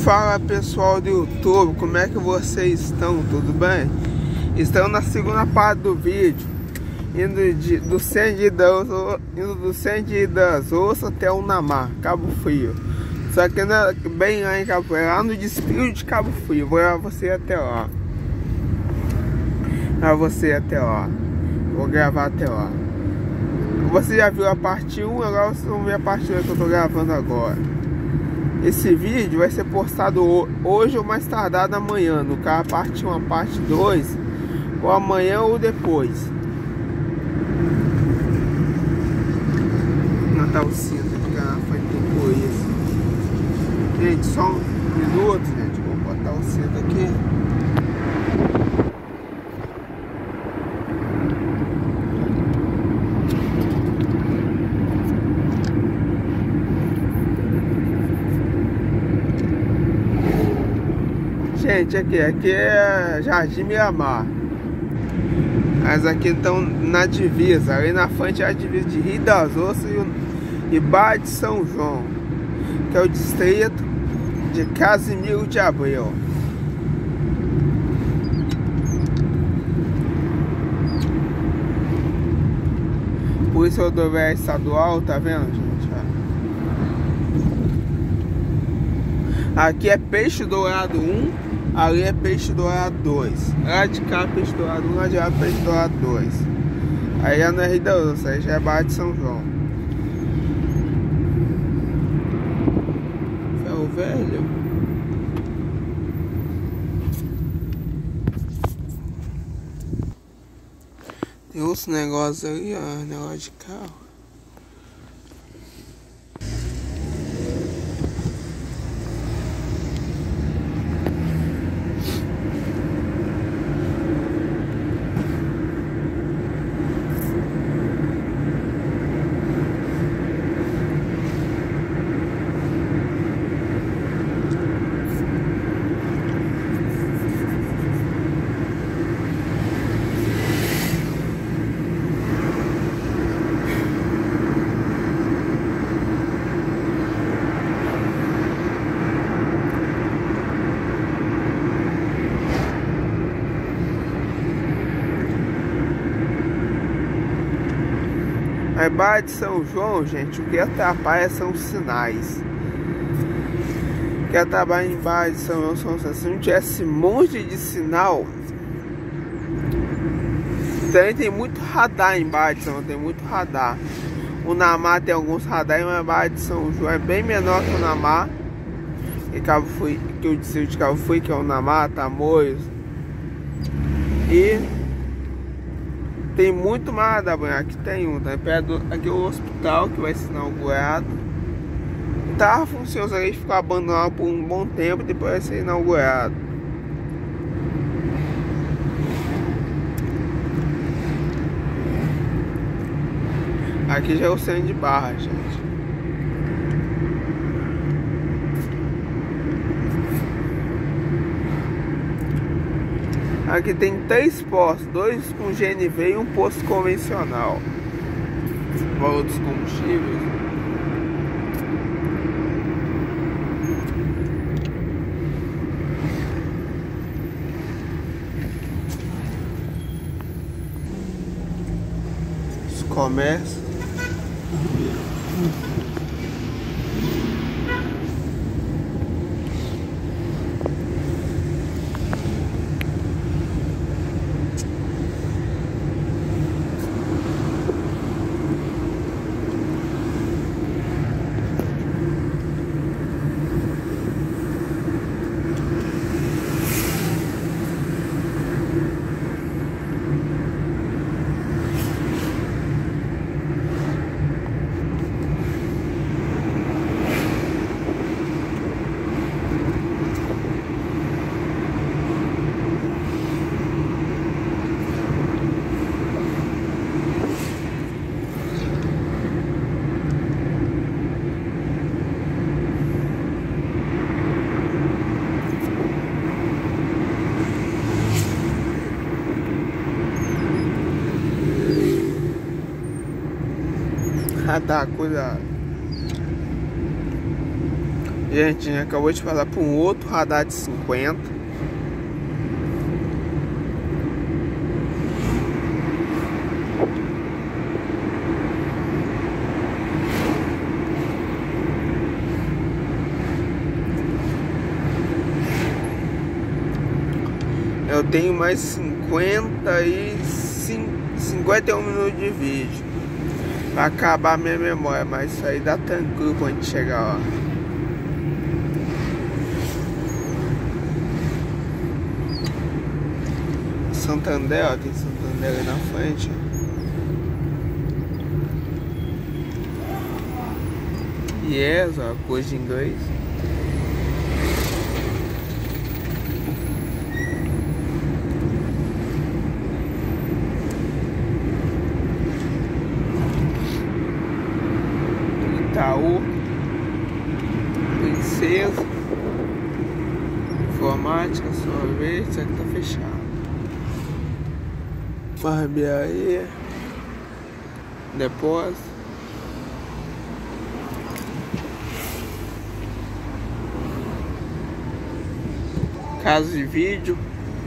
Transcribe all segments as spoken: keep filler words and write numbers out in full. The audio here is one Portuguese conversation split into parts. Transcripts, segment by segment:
Fala pessoal do YouTube, como é que vocês estão? Tudo bem? Estamos na segunda parte do vídeo, indo de, do centro de das, indo do centro de das Ossas até o Namá, Cabo Frio. Só que não é bem lá em Cabo Frio, lá no distrito de Cabo Frio. Vou levar você até lá. Levar você até lá. Vou gravar até lá. Você já viu a parte um, agora vocês vão ver a parte dois que eu tô gravando agora. Esse vídeo vai ser postado hoje ou mais tardar amanhã. No caso, a parte um, a parte dois, ou amanhã ou depois. Não tá o cinto aqui, cara, foi tudo isso. Gente, só um minuto, gente. Vou botar o cinto aqui. Gente, aqui, aqui é Jardim Miramar. Mas aqui estão na divisa. Ali na frente é a divisa de Rio das Ossas e, e Barra de São João, que é o distrito de Casimiro de Abreu. Polícia Rodoviária Estadual, tá vendo, gente? Aqui é Peixe Dourado um, ali é Peixe Dourado dois. Lá de cá Peixe Dourado um, lá de lá Peixe Dourado dois. Aí já não é Rio das Ossas, aí já é Barra de São João. Ferro Velho. Tem outros negócios ali, ó, negócio de carro. A Barra de São João, gente, o que atrapalha são os sinais. O que atrapalha em Barra de São João são, se não tivesse um monte de sinal. Também tem muito radar em Barra de São João, tem muito radar. O Namá tem alguns radares, mas a Barra de São João é bem menor que o Namá. E Cabo Frio, que o distrito de Cabo Frio, que é o Namá, Tamoios. E tem muito mais da banha. Aqui tem um, tá perto do, aqui é o hospital que vai ser inaugurado. Tá funcionando, aí ficou abandonado por um bom tempo e depois vai ser inaugurado. Aqui já é o centro de Barra, gente. Aqui tem três postos, dois com G N V e um posto convencional. Valor dos combustíveis. Os comércios. Ah, tá, cuidado. Gente, a gente acabou de passar por um outro radar de cinquenta. Eu tenho mais cinquenta e cinquenta e um minutos de vídeo. Vai acabar a minha memória, mas isso aí dá tranquilo pra gente chegar lá. Santander, ó, tem Santander aí na frente. Yes, ó, coisa de inglês. Itaú, Princesa, Informática, sorvete, isso aqui tá fechado. Barbearia, depósito, casa de vídeo,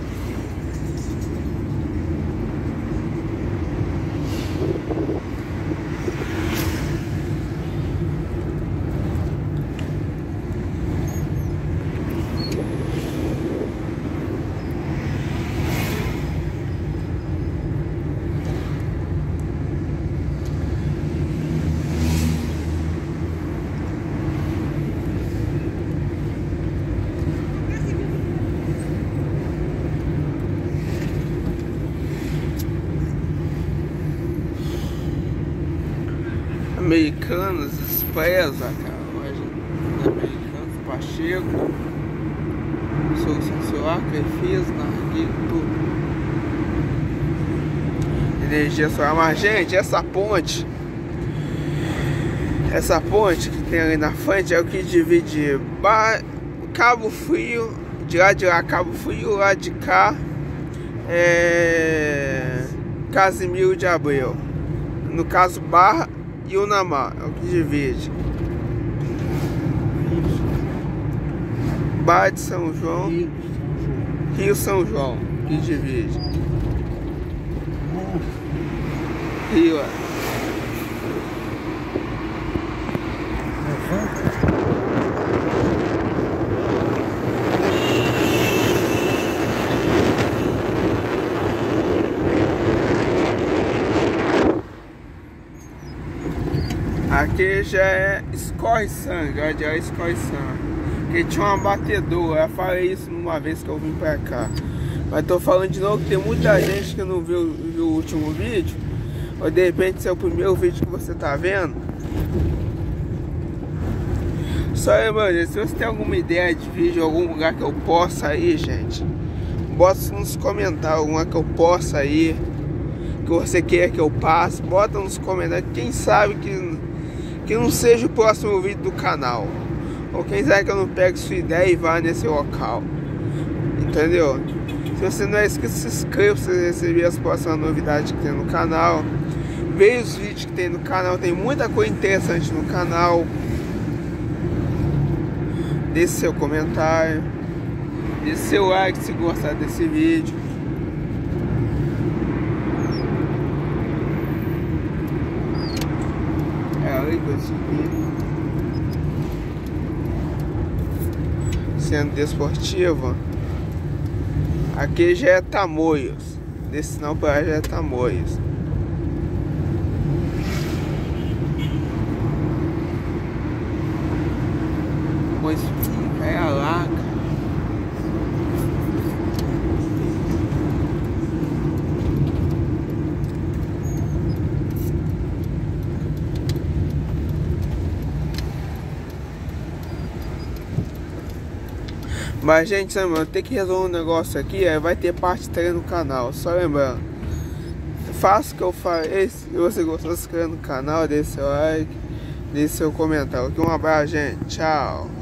Americanas, Expressa, cara, loja Americanas, Pacheco, solução solar, Crefisa, Narguilha, tudo. Energia solar, mas gente, essa ponte, essa ponte que tem ali na frente é o que divide ba Cabo Frio, de lá de lá Cabo Frio, lá de cá é Casimiro de Abreu, no caso Barra e Unamar, é o que divide. Barra de São João, Rio São João, que divide. Rio, ó. Aqui já é escorre sangue, ó, já é escorre sangue. Porque tinha uma batedora, eu falei isso uma vez que eu vim pra cá. Mas tô falando de novo que tem muita gente que não viu, viu o último vídeo. Ou de repente esse é o primeiro vídeo que você tá vendo. Só lembrando, se você tem alguma ideia de vídeo, algum lugar que eu possa ir, gente, bota nos comentários alguma que eu possa ir, que você quer que eu passe, bota nos comentários. Quem sabe que que não seja o próximo vídeo do canal, ou quem sabe que eu não pegue sua ideia e vá nesse local, entendeu? Se você não é inscrito, se inscreva para você receber as próximas novidades que tem no canal. Veja os vídeos que tem no canal, tem muita coisa interessante no canal. Deixe seu comentário, deixe seu like se gostar desse vídeo. Centro desportivo. Aqui já é Tamoios. Desse não para já é Tamoios. Pois fica, é a laca. Mas gente, eu tenho que resolver um negócio aqui, aí vai ter parte três no canal. Só lembrando, faça o que eu falei. Se você gostou, se inscreva no canal, deixe seu like, deixe seu comentário. Um abraço, gente, tchau.